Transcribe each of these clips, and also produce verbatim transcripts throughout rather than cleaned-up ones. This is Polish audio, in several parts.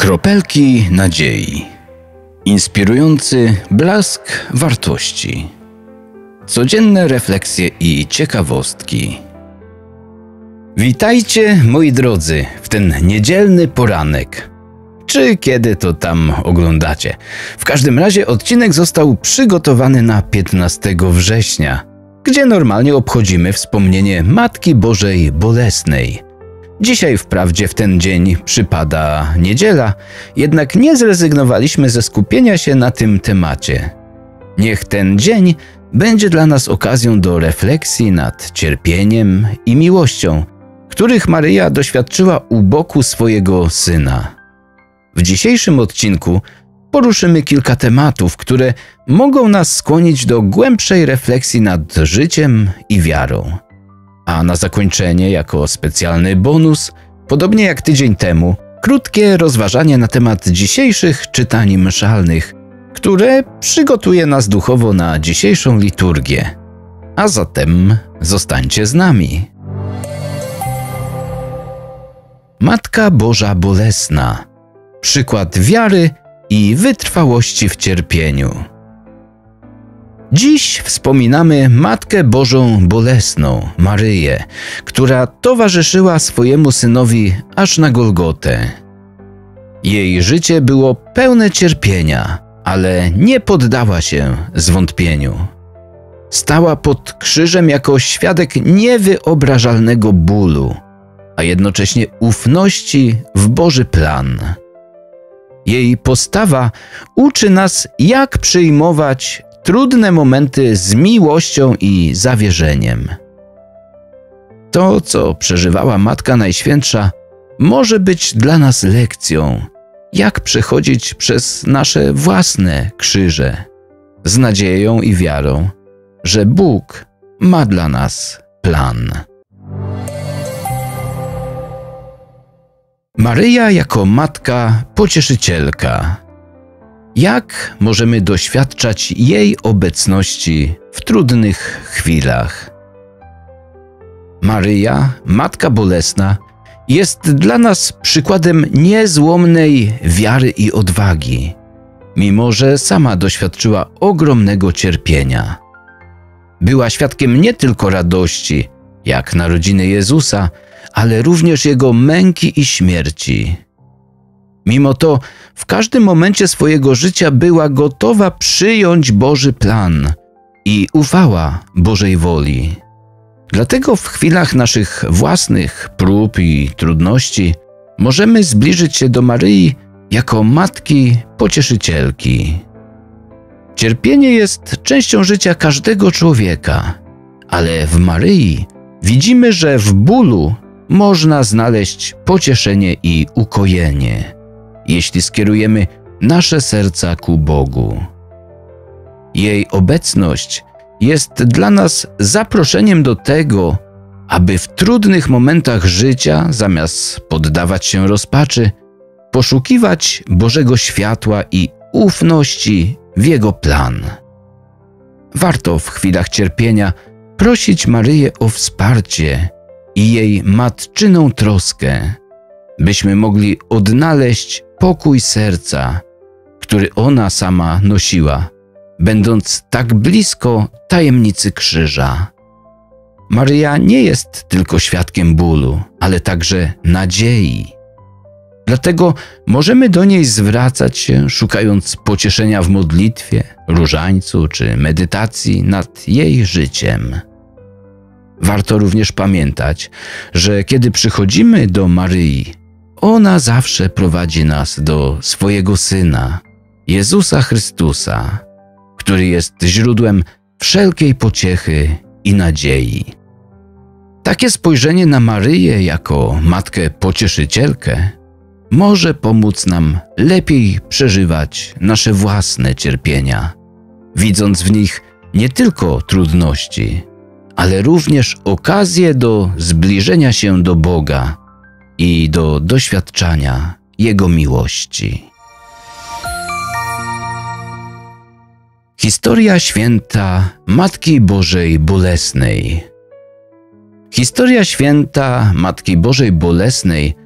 Kropelki nadziei. Inspirujący blask wartości. Codzienne refleksje i ciekawostki. Witajcie, moi drodzy, w ten niedzielny poranek. Czy kiedy to tam oglądacie. W każdym razie odcinek został przygotowany na piętnastego września, gdzie normalnie obchodzimy wspomnienie Matki Bożej Bolesnej. Dzisiaj wprawdzie w ten dzień przypada niedziela, jednak nie zrezygnowaliśmy ze skupienia się na tym temacie. Niech ten dzień będzie dla nas okazją do refleksji nad cierpieniem i miłością, których Maryja doświadczyła u boku swojego Syna. W dzisiejszym odcinku poruszymy kilka tematów, które mogą nas skłonić do głębszej refleksji nad życiem i wiarą. A na zakończenie, jako specjalny bonus, podobnie jak tydzień temu, krótkie rozważanie na temat dzisiejszych czytań mszalnych, które przygotuje nas duchowo na dzisiejszą liturgię. A zatem zostańcie z nami. Matka Boża Bolesna. Przykład wiary i wytrwałości w cierpieniu. Dziś wspominamy Matkę Bożą Bolesną, Maryję, która towarzyszyła swojemu Synowi aż na Golgotę. Jej życie było pełne cierpienia, ale nie poddała się zwątpieniu. Stała pod krzyżem jako świadek niewyobrażalnego bólu, a jednocześnie ufności w Boży plan. Jej postawa uczy nas, jak przyjmować trudne momenty z miłością i zawierzeniem. To, co przeżywała Matka Najświętsza, może być dla nas lekcją, jak przechodzić przez nasze własne krzyże, z nadzieją i wiarą, że Bóg ma dla nas plan. Maryja jako Matka Pocieszycielka. Jak możemy doświadczać jej obecności w trudnych chwilach? Maryja, Matka Bolesna, jest dla nas przykładem niezłomnej wiary i odwagi, mimo że sama doświadczyła ogromnego cierpienia. Była świadkiem nie tylko radości, jak narodziny Jezusa, ale również Jego męki i śmierci. Mimo to w każdym momencie swojego życia była gotowa przyjąć Boży plan i ufała Bożej woli. Dlatego w chwilach naszych własnych prób i trudności możemy zbliżyć się do Maryi jako Matki Pocieszycielki. Cierpienie jest częścią życia każdego człowieka, ale w Maryi widzimy, że w bólu można znaleźć pocieszenie i ukojenie, jeśli skierujemy nasze serca ku Bogu. Jej obecność jest dla nas zaproszeniem do tego, aby w trudnych momentach życia, zamiast poddawać się rozpaczy, poszukiwać Bożego światła i ufności w Jego plan. Warto w chwilach cierpienia prosić Maryję o wsparcie i jej matczyną troskę, byśmy mogli odnaleźć pokój serca, który ona sama nosiła, będąc tak blisko tajemnicy krzyża. Maryja nie jest tylko świadkiem bólu, ale także nadziei. Dlatego możemy do niej zwracać się, szukając pocieszenia w modlitwie, różańcu czy medytacji nad jej życiem. Warto również pamiętać, że kiedy przychodzimy do Maryi, ona zawsze prowadzi nas do swojego Syna, Jezusa Chrystusa, który jest źródłem wszelkiej pociechy i nadziei. Takie spojrzenie na Maryję jako Matkę Pocieszycielkę może pomóc nam lepiej przeżywać nasze własne cierpienia, widząc w nich nie tylko trudności, ale również okazję do zbliżenia się do Boga i do doświadczania Jego miłości. Historia święta Matki Bożej Bolesnej. Historia święta Matki Bożej Bolesnej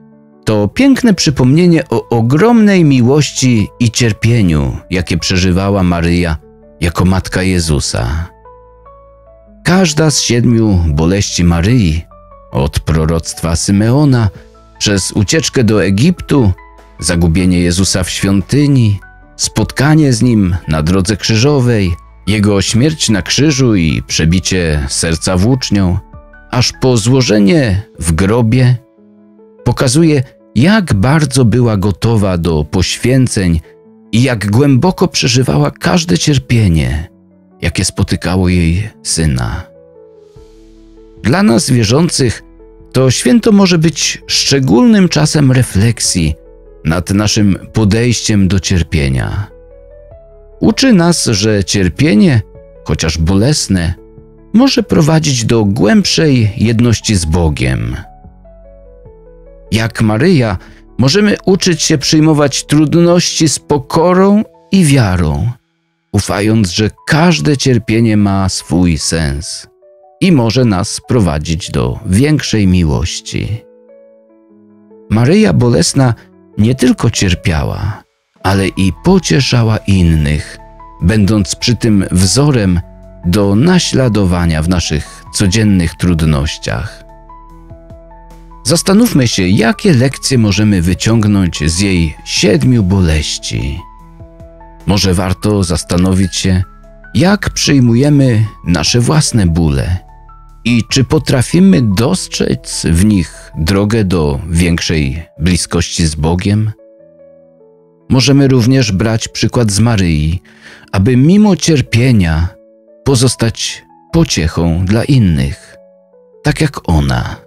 To piękne przypomnienie o ogromnej miłości i cierpieniu, jakie przeżywała Maryja jako matka Jezusa. Każda z siedmiu boleści Maryi, od proroctwa Symeona, przez ucieczkę do Egiptu, zagubienie Jezusa w świątyni, spotkanie z Nim na drodze krzyżowej, Jego śmierć na krzyżu i przebicie serca włócznią, aż po złożenie w grobie, pokazuje, jak bardzo była gotowa do poświęceń i jak głęboko przeżywała każde cierpienie, jakie spotykało jej Syna. Dla nas wierzących to święto może być szczególnym czasem refleksji nad naszym podejściem do cierpienia. Uczy nas, że cierpienie, chociaż bolesne, może prowadzić do głębszej jedności z Bogiem. Jak Maryja, możemy uczyć się przyjmować trudności z pokorą i wiarą, ufając, że każde cierpienie ma swój sens i może nas prowadzić do większej miłości. Maryja bolesna nie tylko cierpiała, ale i pocieszała innych, będąc przy tym wzorem do naśladowania w naszych codziennych trudnościach. Zastanówmy się, jakie lekcje możemy wyciągnąć z jej siedmiu boleści. Może warto zastanowić się, jak przyjmujemy nasze własne bóle i czy potrafimy dostrzec w nich drogę do większej bliskości z Bogiem. Możemy również brać przykład z Maryi, aby mimo cierpienia pozostać pociechą dla innych, tak jak ona.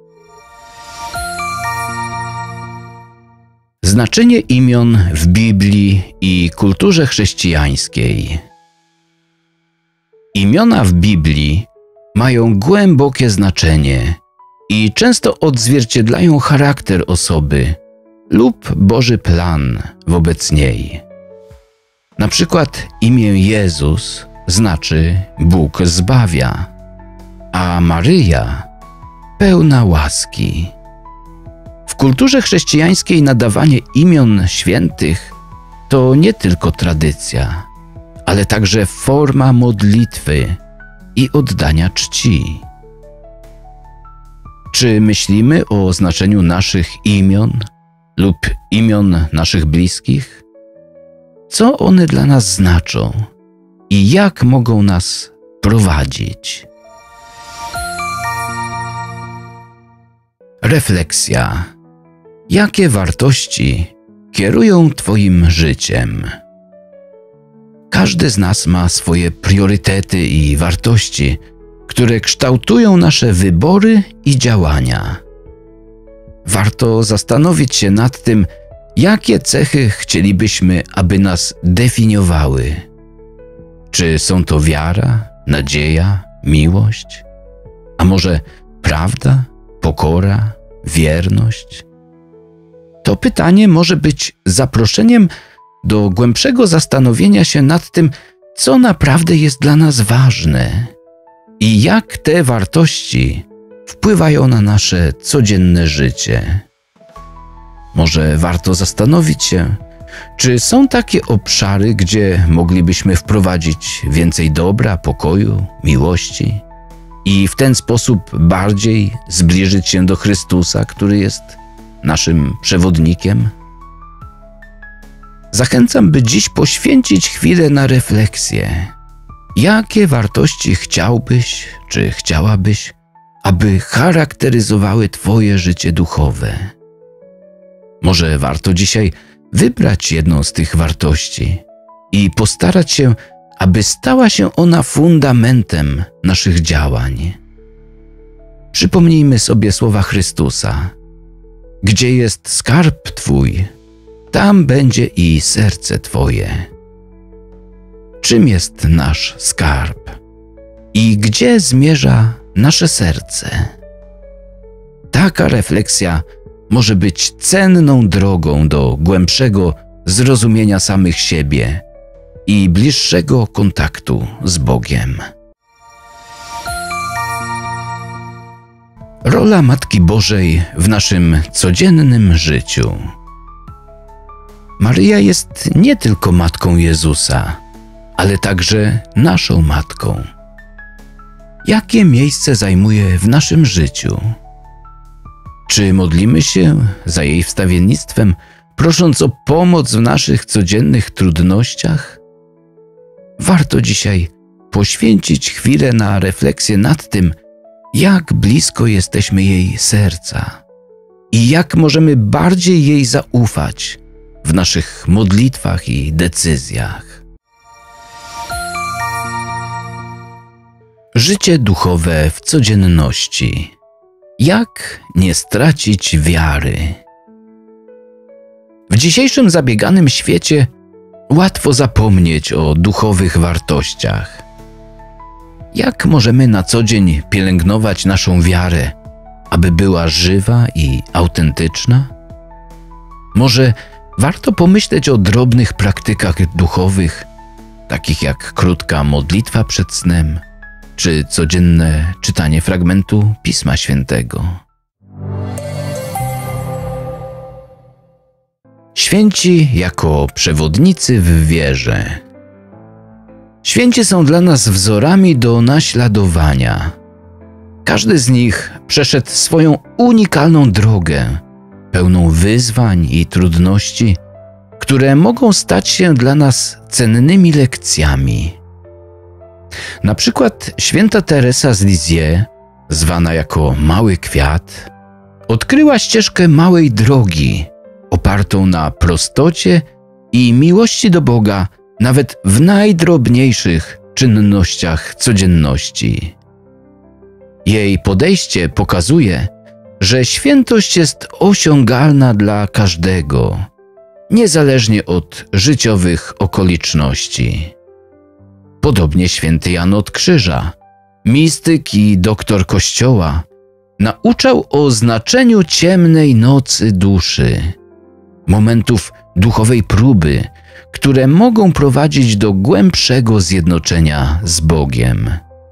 Znaczenie imion w Biblii i kulturze chrześcijańskiej. Imiona w Biblii mają głębokie znaczenie i często odzwierciedlają charakter osoby lub Boży plan wobec niej. Na przykład imię Jezus znaczy Bóg zbawia, a Maryja pełna łaski. W kulturze chrześcijańskiej nadawanie imion świętych to nie tylko tradycja, ale także forma modlitwy i oddania czci. Czy myślimy o znaczeniu naszych imion lub imion naszych bliskich? Co one dla nas znaczą i jak mogą nas prowadzić? Refleksja. Jakie wartości kierują Twoim życiem? Każdy z nas ma swoje priorytety i wartości, które kształtują nasze wybory i działania. Warto zastanowić się nad tym, jakie cechy chcielibyśmy, aby nas definiowały. Czy są to wiara, nadzieja, miłość? A może prawda, pokora, wierność? To pytanie może być zaproszeniem do głębszego zastanowienia się nad tym, co naprawdę jest dla nas ważne i jak te wartości wpływają na nasze codzienne życie. Może warto zastanowić się, czy są takie obszary, gdzie moglibyśmy wprowadzić więcej dobra, pokoju, miłości i w ten sposób bardziej zbliżyć się do Chrystusa, który jest naszym przewodnikiem? Zachęcam, by dziś poświęcić chwilę na refleksję. Jakie wartości chciałbyś, czy chciałabyś, aby charakteryzowały Twoje życie duchowe? Może warto dzisiaj wybrać jedną z tych wartości i postarać się, aby stała się ona fundamentem naszych działań. Przypomnijmy sobie słowa Chrystusa. Gdzie jest skarb Twój, tam będzie i serce Twoje. Czym jest nasz skarb? I gdzie zmierza nasze serce? Taka refleksja może być cenną drogą do głębszego zrozumienia samych siebie i bliższego kontaktu z Bogiem. Rola Matki Bożej w naszym codziennym życiu. Maryja jest nie tylko Matką Jezusa, ale także naszą Matką. Jakie miejsce zajmuje w naszym życiu? Czy modlimy się za jej wstawiennictwem, prosząc o pomoc w naszych codziennych trudnościach? Warto dzisiaj poświęcić chwilę na refleksję nad tym, jak blisko jesteśmy jej serca i jak możemy bardziej jej zaufać w naszych modlitwach i decyzjach. Życie duchowe w codzienności. Jak nie stracić wiary? W dzisiejszym zabieganym świecie łatwo zapomnieć o duchowych wartościach. Jak możemy na co dzień pielęgnować naszą wiarę, aby była żywa i autentyczna? Może warto pomyśleć o drobnych praktykach duchowych, takich jak krótka modlitwa przed snem, czy codzienne czytanie fragmentu Pisma Świętego. Święci jako przewodnicy w wierze. Święci są dla nas wzorami do naśladowania. Każdy z nich przeszedł swoją unikalną drogę, pełną wyzwań i trudności, które mogą stać się dla nas cennymi lekcjami. Na przykład święta Teresa z Lisieux, zwana jako Mały Kwiat, odkryła ścieżkę małej drogi, opartą na prostocie i miłości do Boga, nawet w najdrobniejszych czynnościach codzienności. Jej podejście pokazuje, że świętość jest osiągalna dla każdego, niezależnie od życiowych okoliczności. Podobnie święty Jan od Krzyża, mistyk i doktor Kościoła, nauczał o znaczeniu ciemnej nocy duszy, momentów duchowej próby, które mogą prowadzić do głębszego zjednoczenia z Bogiem.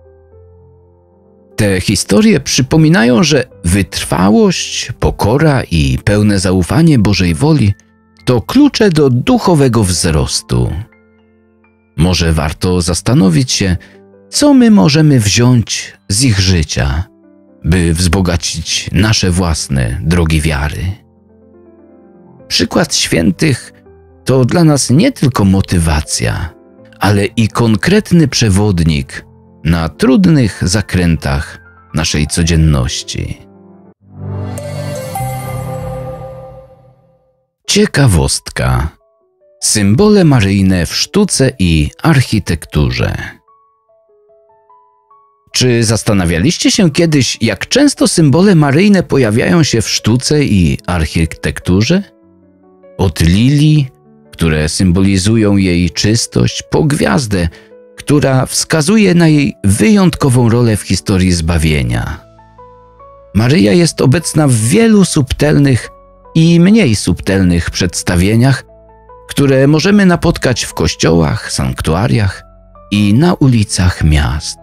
Te historie przypominają, że wytrwałość, pokora i pełne zaufanie Bożej woli to klucze do duchowego wzrostu. Może warto zastanowić się, co my możemy wziąć z ich życia, by wzbogacić nasze własne drogi wiary. Przykład świętych to dla nas nie tylko motywacja, ale i konkretny przewodnik na trudnych zakrętach naszej codzienności. Ciekawostka. Symbole maryjne w sztuce i architekturze. Czy zastanawialiście się kiedyś, jak często symbole maryjne pojawiają się w sztuce i architekturze? Od lilii, które symbolizują jej czystość, po gwiazdę, która wskazuje na jej wyjątkową rolę w historii zbawienia. Maryja jest obecna w wielu subtelnych i mniej subtelnych przedstawieniach, które możemy napotkać w kościołach, sanktuariach i na ulicach miast.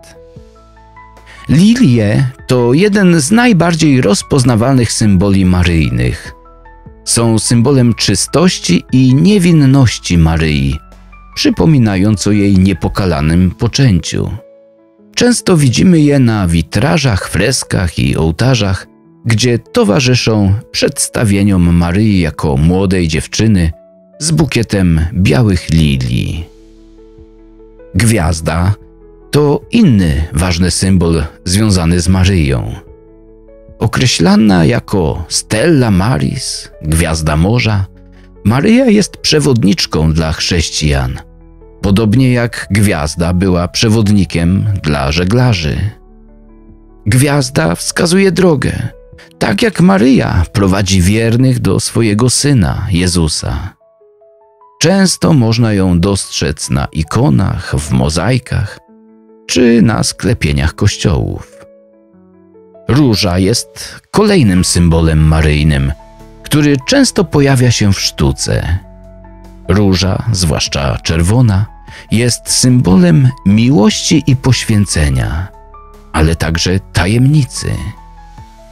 Lilie to jeden z najbardziej rozpoznawalnych symboli maryjnych. Są symbolem czystości i niewinności Maryi, przypominając o jej niepokalanym poczęciu. Często widzimy je na witrażach, freskach i ołtarzach, gdzie towarzyszą przedstawieniom Maryi jako młodej dziewczyny z bukietem białych lilii. Gwiazda to inny ważny symbol związany z Maryją. Określana jako Stella Maris, gwiazda morza, Maryja jest przewodniczką dla chrześcijan, podobnie jak gwiazda była przewodnikiem dla żeglarzy. Gwiazda wskazuje drogę, tak jak Maryja prowadzi wiernych do swojego Syna, Jezusa. Często można ją dostrzec na ikonach, w mozaikach czy na sklepieniach kościołów. Róża jest kolejnym symbolem maryjnym, który często pojawia się w sztuce. Róża, zwłaszcza czerwona, jest symbolem miłości i poświęcenia, ale także tajemnicy.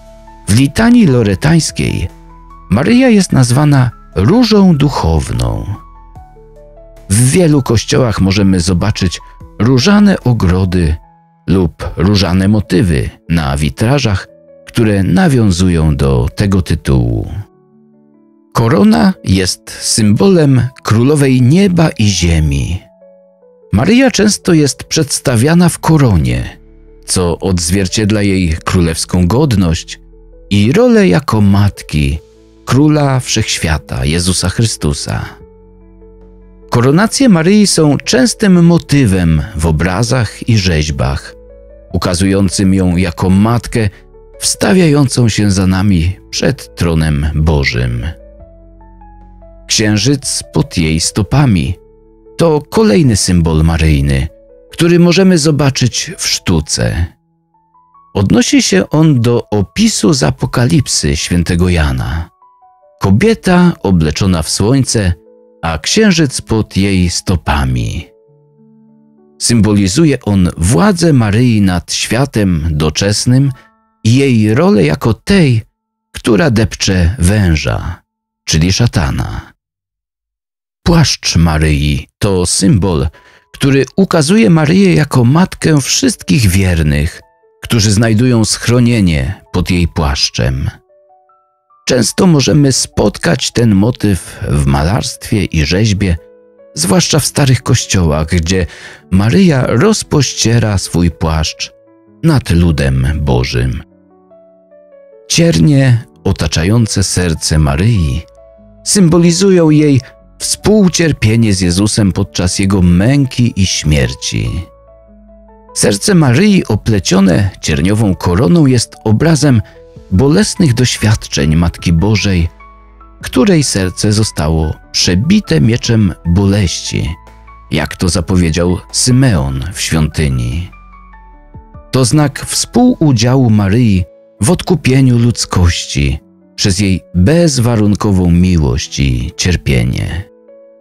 W litanii loretańskiej Maryja jest nazwana Różą Duchowną. W wielu kościołach możemy zobaczyć różane ogrody lub różane motywy na witrażach, które nawiązują do tego tytułu. Korona jest symbolem królowej nieba i ziemi. Maryja często jest przedstawiana w koronie, co odzwierciedla jej królewską godność i rolę jako matki Króla Wszechświata, Jezusa Chrystusa. Koronacje Maryi są częstym motywem w obrazach i rzeźbach, ukazującym ją jako matkę wstawiającą się za nami przed tronem Bożym. Księżyc pod jej stopami to kolejny symbol maryjny, który możemy zobaczyć w sztuce. Odnosi się on do opisu z Apokalipsy świętego Jana. Kobieta obleczona w słońce, a księżyc pod jej stopami. Symbolizuje on władzę Maryi nad światem doczesnym i jej rolę jako tej, która depcze węża, czyli szatana. Płaszcz Maryi to symbol, który ukazuje Maryję jako matkę wszystkich wiernych, którzy znajdują schronienie pod jej płaszczem. Często możemy spotkać ten motyw w malarstwie i rzeźbie, zwłaszcza w starych kościołach, gdzie Maryja rozpościera swój płaszcz nad ludem Bożym. Ciernie otaczające serce Maryi symbolizują jej współcierpienie z Jezusem podczas Jego męki i śmierci. Serce Maryi oplecione cierniową koroną jest obrazem bolesnych doświadczeń Matki Bożej, której serce zostało przebite mieczem boleści, jak to zapowiedział Symeon w świątyni. To znak współudziału Maryi w odkupieniu ludzkości przez jej bezwarunkową miłość i cierpienie.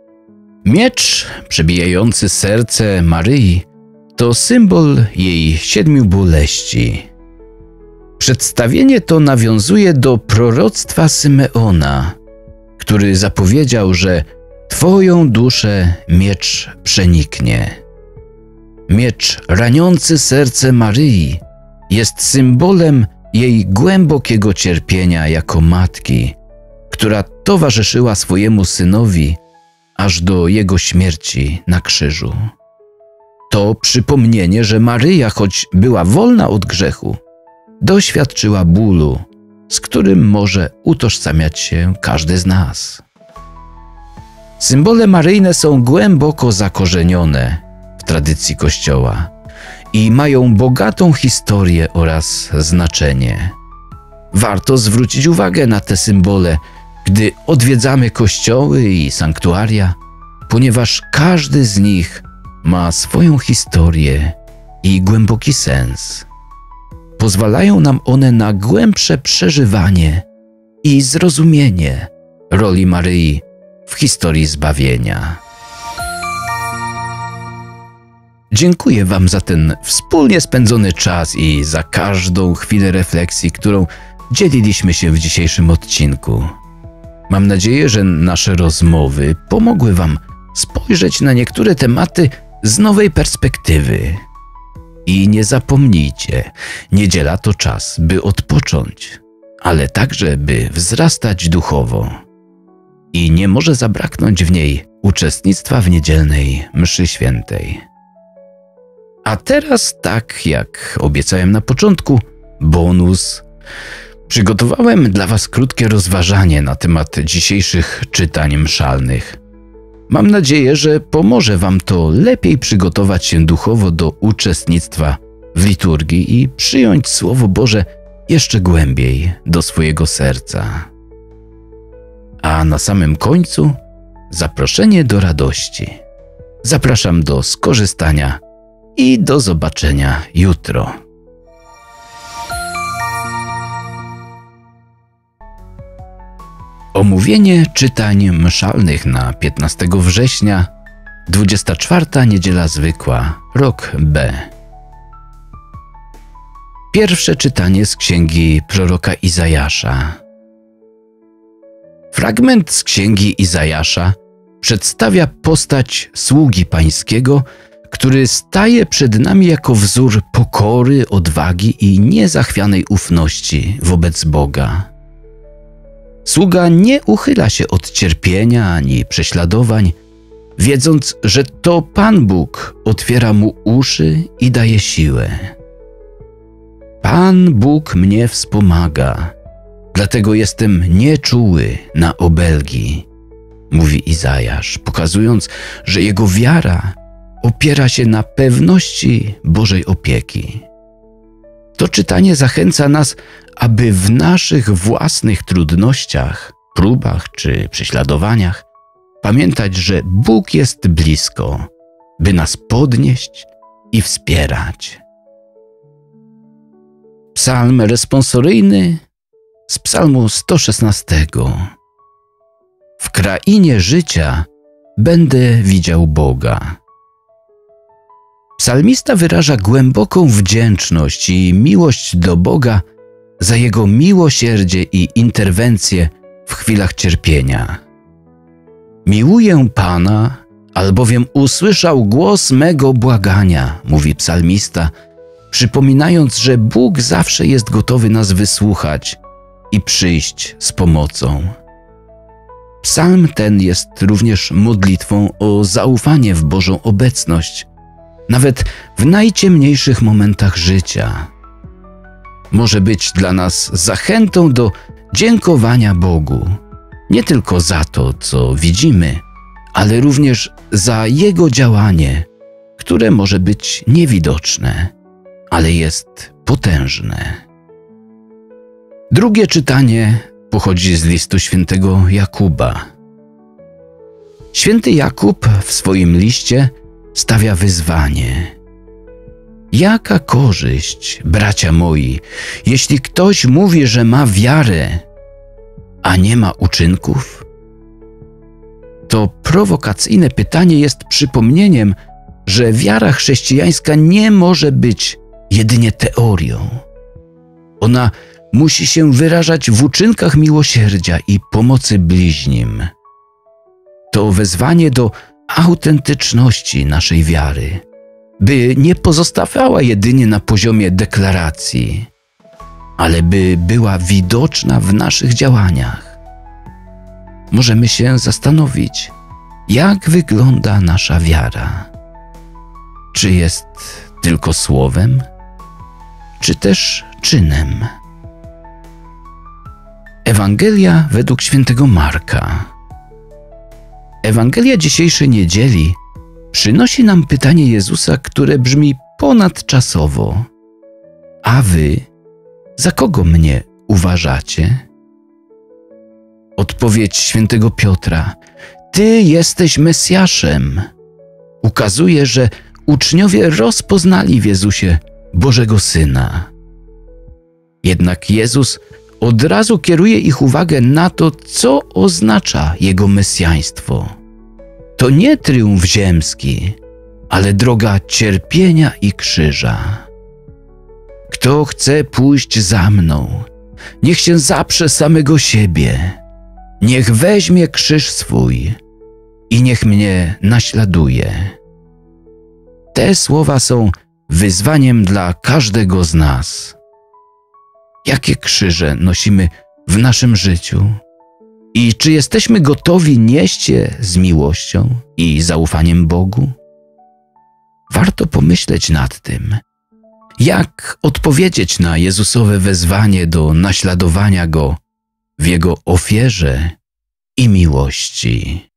Miecz przebijający serce Maryi to symbol jej siedmiu boleści. Przedstawienie to nawiązuje do proroctwa Symeona, który zapowiedział, że Twoją duszę miecz przeniknie. Miecz raniący serce Maryi jest symbolem jej głębokiego cierpienia jako matki, która towarzyszyła swojemu synowi aż do jego śmierci na krzyżu. To przypomnienie, że Maryja, choć była wolna od grzechu, doświadczyła bólu, z którym może utożsamiać się każdy z nas. Symbole maryjne są głęboko zakorzenione w tradycji Kościoła i mają bogatą historię oraz znaczenie. Warto zwrócić uwagę na te symbole, gdy odwiedzamy kościoły i sanktuaria, ponieważ każdy z nich ma swoją historię i głęboki sens. Pozwalają nam one na głębsze przeżywanie i zrozumienie roli Maryi w historii zbawienia. Dziękuję Wam za ten wspólnie spędzony czas i za każdą chwilę refleksji, którą dzieliliśmy się w dzisiejszym odcinku. Mam nadzieję, że nasze rozmowy pomogły Wam spojrzeć na niektóre tematy z nowej perspektywy. I nie zapomnijcie, niedziela to czas, by odpocząć, ale także by wzrastać duchowo. I nie może zabraknąć w niej uczestnictwa w niedzielnej mszy świętej. A teraz, tak jak obiecałem na początku, bonus. Przygotowałem dla Was krótkie rozważanie na temat dzisiejszych czytań mszalnych. Mam nadzieję, że pomoże Wam to lepiej przygotować się duchowo do uczestnictwa w liturgii i przyjąć Słowo Boże jeszcze głębiej do swojego serca. A na samym końcu zaproszenie do radości. Zapraszam do skorzystania i do zobaczenia jutro. Omówienie czytań mszalnych na piętnastego września, dwudziesta czwarta niedziela zwykła, rok B. Pierwsze czytanie z księgi proroka Izajasza. Fragment z księgi Izajasza przedstawia postać sługi pańskiego, który staje przed nami jako wzór pokory, odwagi i niezachwianej ufności wobec Boga. Sługa nie uchyla się od cierpienia ani prześladowań, wiedząc, że to Pan Bóg otwiera mu uszy i daje siłę. Pan Bóg mnie wspomaga, dlatego jestem nieczuły na obelgi, mówi Izajasz, pokazując, że jego wiara opiera się na pewności Bożej opieki. To czytanie zachęca nas, aby w naszych własnych trudnościach, próbach czy prześladowaniach pamiętać, że Bóg jest blisko, by nas podnieść i wspierać. Psalm responsoryjny z psalmu sto szesnastego. W krainie życia będę widział Boga. Psalmista wyraża głęboką wdzięczność i miłość do Boga za Jego miłosierdzie i interwencje w chwilach cierpienia. Miłuję Pana, albowiem usłyszał głos mego błagania, mówi psalmista, przypominając, że Bóg zawsze jest gotowy nas wysłuchać i przyjść z pomocą. Psalm ten jest również modlitwą o zaufanie w Bożą obecność, nawet w najciemniejszych momentach życia. Może być dla nas zachętą do dziękowania Bogu, nie tylko za to, co widzimy, ale również za Jego działanie, które może być niewidoczne, ale jest potężne. Drugie czytanie pochodzi z listu świętego Jakuba. Święty Jakub w swoim liście stawia wyzwanie. Jaka korzyść, bracia moi, jeśli ktoś mówi, że ma wiarę, a nie ma uczynków? To prowokacyjne pytanie jest przypomnieniem, że wiara chrześcijańska nie może być jedynie teorią. Ona musi się wyrażać w uczynkach miłosierdzia i pomocy bliźnim. To wezwanie do autentyczności naszej wiary, by nie pozostawała jedynie na poziomie deklaracji, ale by była widoczna w naszych działaniach. Możemy się zastanowić, jak wygląda nasza wiara. Czy jest tylko słowem, czy też czynem? Ewangelia według świętego Marka. Ewangelia dzisiejszej niedzieli przynosi nam pytanie Jezusa, które brzmi ponadczasowo. A wy, za kogo mnie uważacie? Odpowiedź świętego Piotra: Ty jesteś Mesjaszem. Ukazuje, że uczniowie rozpoznali w Jezusie Bożego Syna. Jednak Jezus od razu kieruje ich uwagę na to, co oznacza Jego mesjaństwo. To nie triumf ziemski, ale droga cierpienia i krzyża. Kto chce pójść za mną, niech się zaprze samego siebie, niech weźmie krzyż swój i niech mnie naśladuje. Te słowa są wyzwaniem dla każdego z nas. Jakie krzyże nosimy w naszym życiu? I czy jesteśmy gotowi nieść je z miłością i zaufaniem Bogu? Warto pomyśleć nad tym, jak odpowiedzieć na Jezusowe wezwanie do naśladowania Go w Jego ofierze i miłości.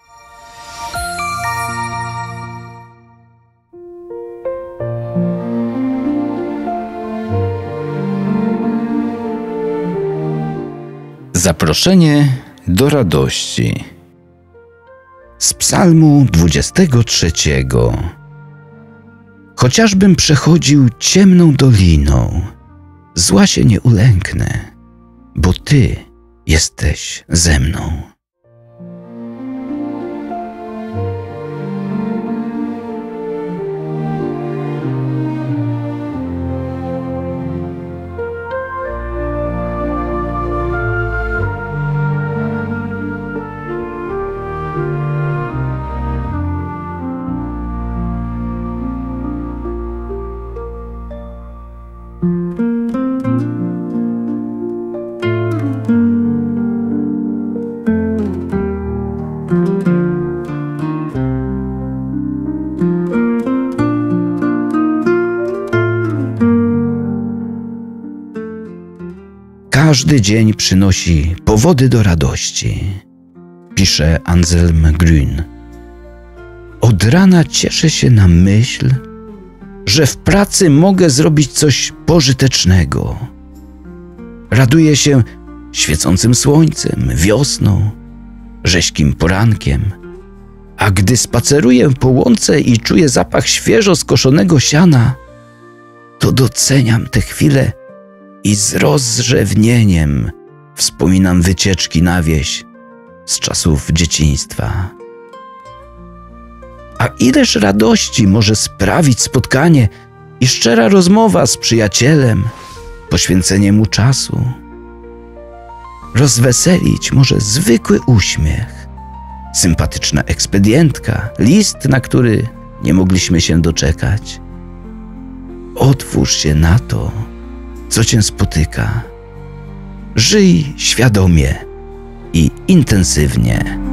Zaproszenie do radości. Z Psalmu dwudziestego trzeciego. Chociażbym przechodził ciemną doliną, zła się nie ulęknę, bo Ty jesteś ze mną. Każdy dzień przynosi powody do radości, pisze Anselm Grün. Od rana cieszę się na myśl, że w pracy mogę zrobić coś pożytecznego. Raduję się świecącym słońcem, wiosną, rześkim porankiem, a gdy spaceruję po łące i czuję zapach świeżo skoszonego siana, to doceniam te chwile i z rozrzewnieniem wspominam wycieczki na wieś z czasów dzieciństwa. A ileż radości może sprawić spotkanie i szczera rozmowa z przyjacielem, poświęcenie mu czasu. Rozweselić może zwykły uśmiech, sympatyczna ekspedientka, list, na który nie mogliśmy się doczekać. Otwórz się na to, co cię spotyka. Żyj świadomie i intensywnie.